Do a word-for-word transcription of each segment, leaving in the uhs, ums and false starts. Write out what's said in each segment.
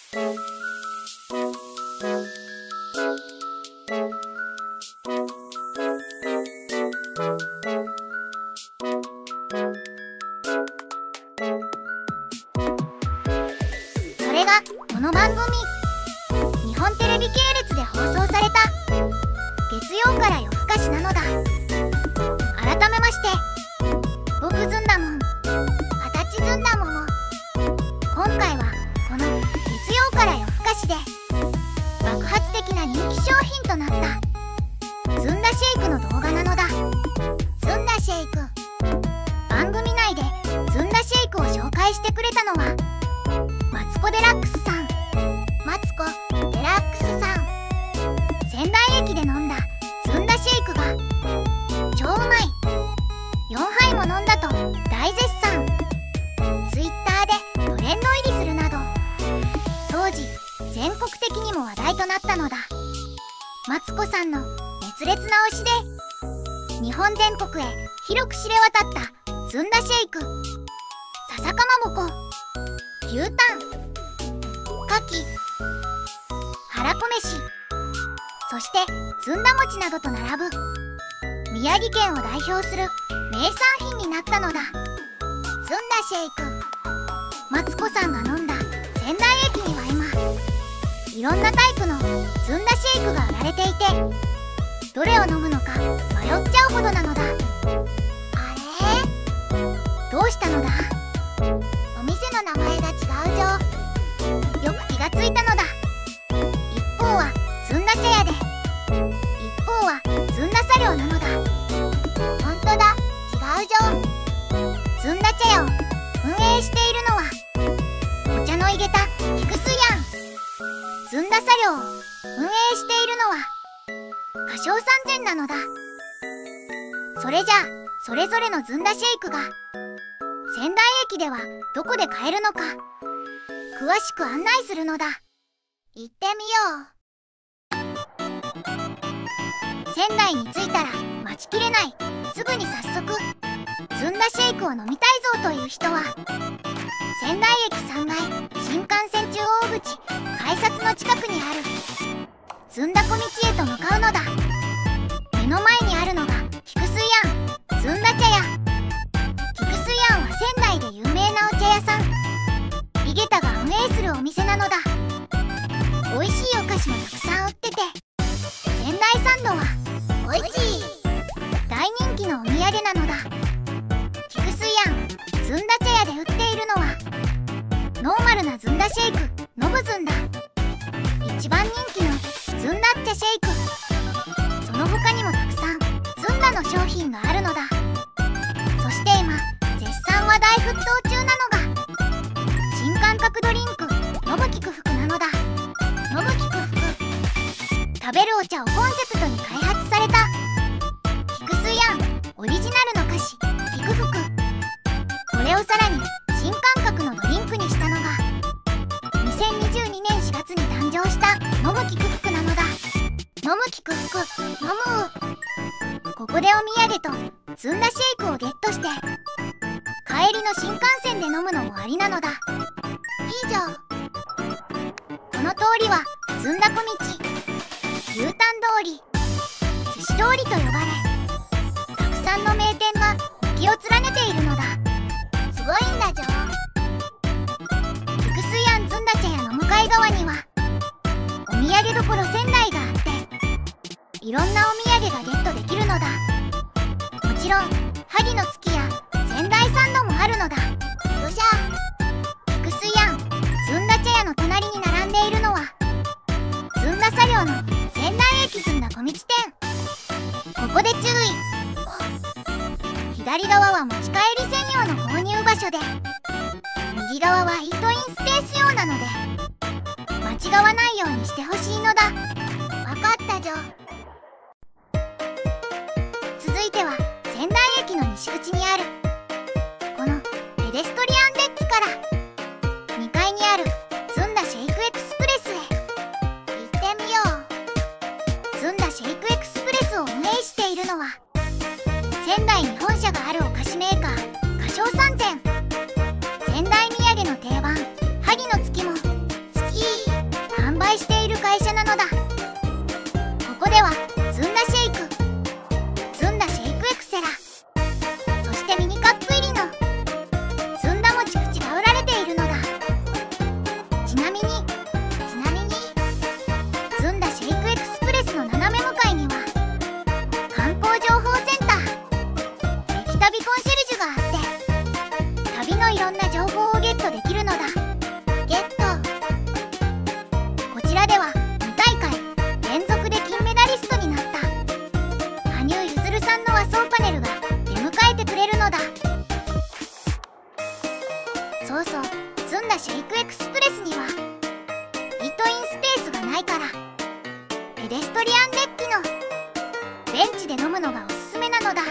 それがこの番組、日本テレビ系列で放送された月曜から夜更かしなのだ。改めまして、僕ずんだもん、二十歳ずんだもも。今回はこの月曜から夜更かしで爆発的な人気商品となったずんだシェイクの動画なのだ。ずんだシェイク。番組内でずんだシェイクを紹介してくれたのはマツコ・デラックスさん。マツコ・デラックスさん。仙台駅で飲んだずんだシェイクが超うまい、よんはいも飲んだと大絶賛。ツイッターでトレンド入りするなど当時全国的にも話題となったのだ。マツコさんの熱烈な推しで日本全国へ広く知れ渡ったずんだシェイク。笹かまぼこ、牛タン、かき、はらこ飯、そしてずんだ餅などと並ぶ宮城県を代表する名産品になったのだ。ずんだシェイク。マツコさんが飲んだ仙台駅には今いろんなタイプのずんだシェイクが売られていて、どれを飲むのか迷っちゃうほどなのだ。あれ？どうしたのだ？お店の名前が違うじょ。よく気がついたのだ。一方はずんだ茶屋で、一方はずんだ茶寮なのだ。ほんとだ、違うじょ。ずんだ茶屋を運営しているのはお茶の井桁菊水庵。ずんだ茶寮を運営しているのは歌唱三千なのだ。それじゃあそれぞれのずんだシェイクが仙台駅ではどこで買えるのか詳しく案内するのだ。行ってみよう。仙台に着いたら待ちきれない、すぐに早速ずんだシェイクを飲みたいぞという人は仙台駅さんがい新幹線中央口改札の近くにあるずんだ小道へと向かうのだ。目の前にあるのが菊水庵ずんだ茶屋。菊水庵は仙台で有名なお茶屋さん、井桁が運営するお店なのだ。美味しいお菓子もたくさん売ってて、仙台サンドはおいしい大人気のお土産なのだ。菊水庵ずんだ茶屋で売っているのはノーマルなずんだシェイクのぶずんだ。一番人気のずんだっちゃシェイク。その他にもたくさんずんだの商品があるのだ。そして今絶賛話題沸騰中なのが新感覚ドリンクのぶきくふくなのだ。のぶきくふく。食べるお茶をコンセプトに開発された菊水庵オリジナルの菓子きくふく。これをさらに新感覚のドリンクにしたのがにせんにじゅうにねんしがつに誕生したのむきくふくなのだ。のむきくふく、飲む。ここでお土産とずんだシェイクをゲットして帰りの新幹線で飲むのもありなのだ。いいじゃん。この通りはずんだ小道、牛タン通り、寿司通りと呼ばれたくさんの名店が軒を連ねているのだ。すごいんだじょ。菊水庵ずんだ茶屋の向かい側にはお土産どころ仙台があっていろんなお土産がゲットできるのだ。もちろん萩の月や仙台サンドもあるのだ。よっしゃ。菊水庵ずんだ茶屋の隣に並んでいるのはずんだ茶寮の仙台駅ずんだ小道店。ここで注意。左側は持ち帰り専用の購入場所で右側はイートインスペース用なので間違わないようにしてほしいのだ。わかったじょ。続いては仙台駅の西口にあるこのペデストリアンデッキからにかいにあるずんだシェイクエクスプレスへ行ってみよう。ずんだシェイクエクスプレスを運営しているのは仙台に本社があるお菓子メーカー歌唱三千。仙台土産の定番萩の月も好き。 会社なのだ。ここではずんだシェイク、ずんだシェイクエクセラ、そしてミニカップ入りのずんだもち口が売られているのだ。ちなみにちなみにずんだシェイクエクスプレスの斜め向かいには観光情報センター、駅旅コンシェルジュがあって、旅のいろんな情報をゲットできるのだ。ゲット。こちらではに大会連続で金メダリストになった羽生結弦さんの和装パネルが出迎えてくれるのだ。そうそう、ずんだシェイクエクスプレスにはイートインスペースがないから、ペデストリアンデッキのベンチで飲むのがおすすめなのだ。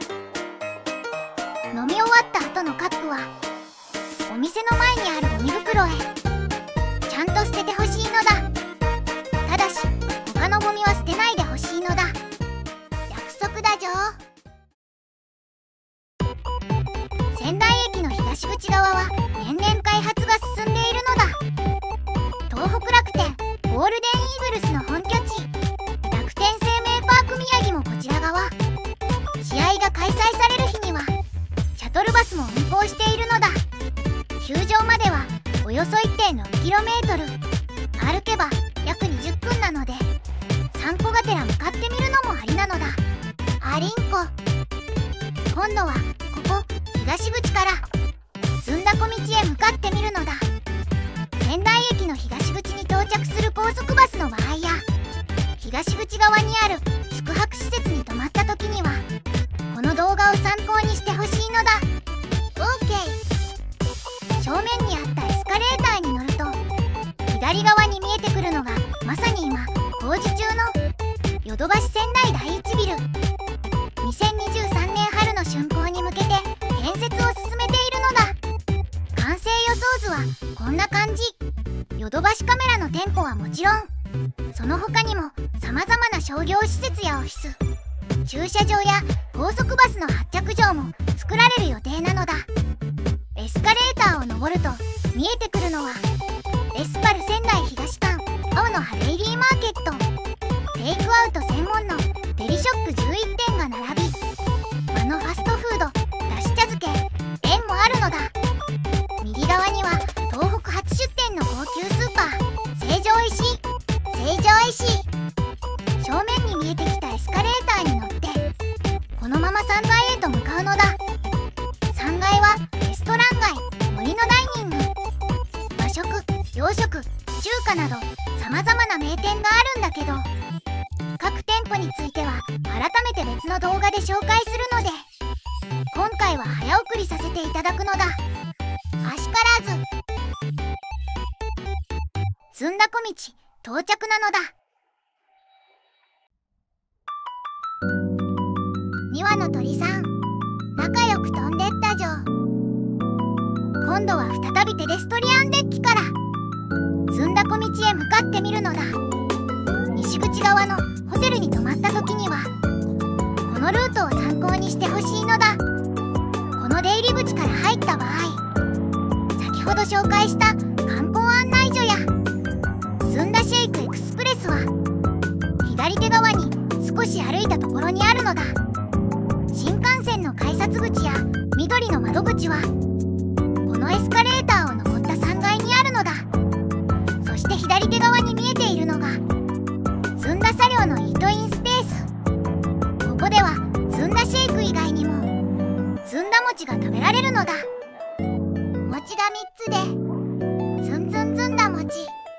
飲み終わった後のカップはお店の前にあるゴミ袋へちゃんと捨ててほしいのだ。ただし他のゴミは捨てないでほしいのだ。約束だぞ。仙台駅の東口側は年々開発が進んでいるのだ。東北楽天ゴールデンイーグルスの本拠地、楽天生命パーク宮城もこちら側。試合が開催される日にはシャトルバスも運行しているのだ。球場まではおよそ いってんろくキロメートル、歩けば約にじゅっぷんなので散歩がてら向かってみるのもありなのだ。ありんこ。今度はここ東口からずんだ小道へ向かってみるのだ。仙台駅の東口に到着する高速バスの場合や東口側にある宿泊施設に泊まった時にはこの動画を参考にしてほしいのだ。 オーケー。 正面にあったエスカレーターに乗ると左側に見えてくるのがまさに今工事中のヨドバシ仙台第一ビル。にせんにじゅうさんねん春の竣工に向けて建設を進めているのだ。完成予想図はこんな感じ。ヨドバシカメラの店舗はもちろん、その他にもさまざまな商業施設やオフィス、駐車場や高速バスの発着場も作られる予定なのだ。エスカレーターを登ると見えてくるのはエスパル仙台東館青の葉デイリーマーケット。テイクアウト専門のデリショップじゅういってんが並び、和のファストフードだし茶漬け園もあるのだ。右側には東北初出店の高級スーパー成城石井成城石井。正面に見えてきたエスカレーターに乗ってこのままさんがいへと向かうのだ。さんがいはレストラン街森のダイニング。和食洋食中華などさまざまな名店があるんだけど、各店舗については改めて別の動画で紹介するので今回は早送りさせていただくのだ。あしからずずんだ小道到着なのだ。にわの鳥さん仲良く飛んでったじょ。今度は再びペデストリアンデッキからずんだ小道へ向かってみるのだ。西口側のホテルに泊まった時にはこのルートを参考にしてほしいのだ。この出入り口から入った場合、先ほど紹介した観光案内所やずんだシェイクエクスプレスは左手側に少し歩いたところにあるのだ。新幹線の改札口や緑の窓口はこのエスカレーターを登ったさんがいにあるのだ。そして左手側に見えているのがずんだ茶寮のイートインスペース。ここではずんだシェイク以外にもずんだ餅が食べられるのだ。餅がみっつでずんずんずんだ餅。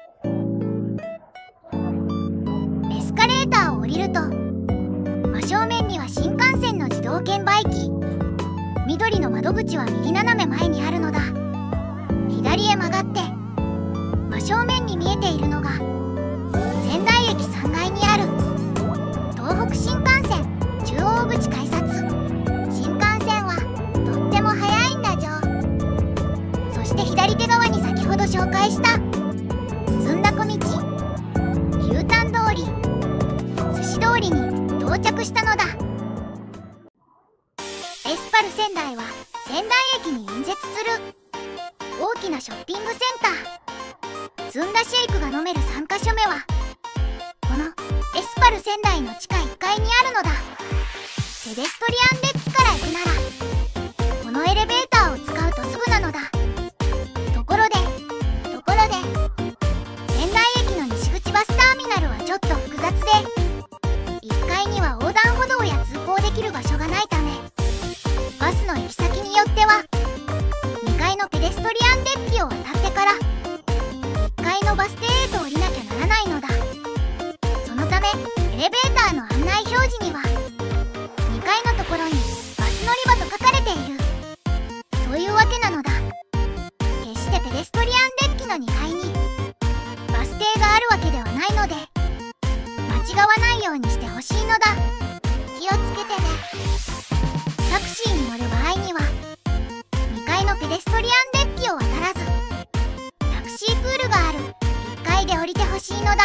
エスカレーターを降りると真正面には新幹線の自動券売機。緑の窓口は右斜め前にあるのだ。左へ曲がって真正面に見えているのが仙台駅さんがいにある東北新幹線中央口改札。新幹線はとっても速いんだじょ。そして左手側に先ほど紹介したずんだ小道牛タン通り寿司通りに到着したのだ。エスパル仙台は仙台駅に隣接する大きなショッピングセンター。ずんだシェイクが飲めるさんかしょめはエスパル仙台の地下いっかいにあるのだ。ペデストリアンデッキから行くならこのエレベーターを使うとすぐなのだ。ところでところで仙台駅の西口バスターミナルはちょっと複雑で、いっかいには横断歩道や通行できる場所がないため、バスの行き先によってはにかいのペデストリアンデッキを渡ってからいっかいのバス停へと降りなきゃならないのだ。そのためエレベーターの案内表示にはにかいのところにバス乗り場と書かれている。というわけなのだ。決してペデストリアンデッキのにかいにバス停があるわけではないので、間違わないようにしてほしいのだ。気をつけてね。タクシーに乗る場合にはにかいのペデストリアンデッキを渡らず、タクシープールがあるいっかいで降りてほしいのだ。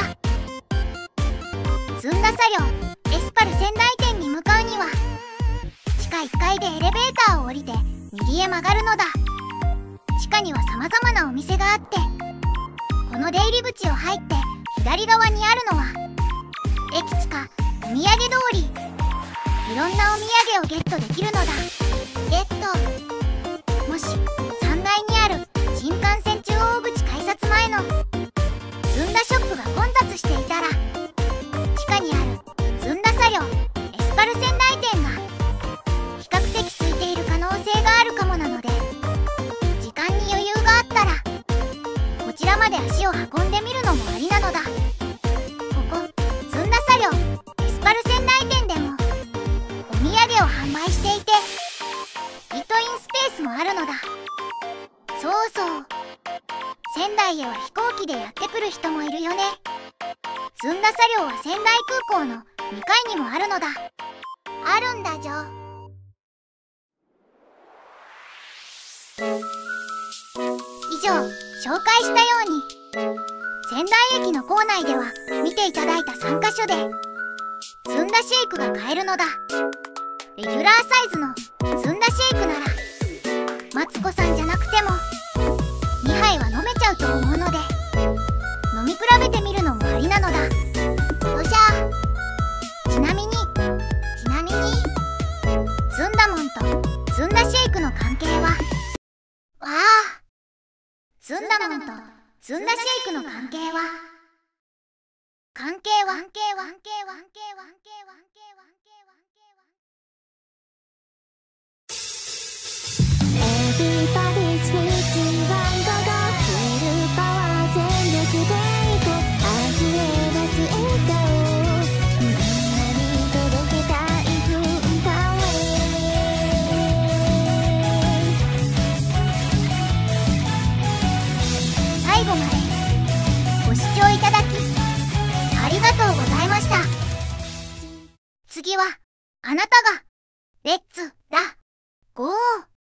ずんだ作業エスパル仙台店に向かうには地下いっかいでエレベーターを降りて右へ曲がるのだ。地下には様々なお店があって、この出入り口を入って左側にあるのは駅地下お土産通り。いろんなお土産をゲットできるのだ。ゲット。もしさんがいにある新幹線中央口改札前のずんだショップが混雑していたら、地下にあるずんだ作業エスパル仙台店が比較的空いている可能性があるかもなので、時間に余裕があったらこちらまで足を運んでみるのもありなのだ。ここずんだ作業エスパル仙台店でもお土産を販売していて、イートインスペースもあるのだ。そうそう、仙台へは飛行機でやってくる人もいるよね。ずんだ作業は仙台空港のにかいにもあるのだ。あるんだじょ。以上、紹介したように仙台駅の構内では見ていただいたさんかしょでずんだシェイクが買えるのだ。レギュラーサイズのずんだシェイクならマツコさんじゃなくてもにはいは飲めちゃうと思うので、飲み比べてみるのもありなのだ。よっしゃ。ちなみにちなみにずんだもんとずんだシェイクの関係は、わあ、ずんだもんとずんだシェイクの関係は関係は関係は関係は関係は関係は関係は Everybody's with ワンゴゴフルパワー全力でいこう。溢れ出す笑顔をみんなに届けたい文化へ。 最後までご視聴いただきありがとうございました。次はあなたがレッツだゴー。